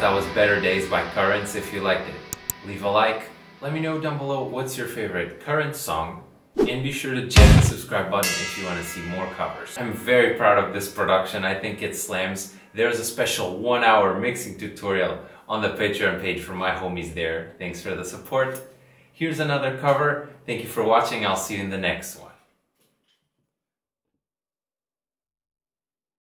That was Better Days by Currents. If you liked it, leave a like. Let me know down below what's your favorite Currents song. And be sure to check the subscribe button if you want to see more covers. I'm very proud of this production. I think it slams. There's a special 1-hour mixing tutorial on the Patreon page for my homies there. Thanks for the support. Here's another cover. Thank you for watching. I'll see you in the next one.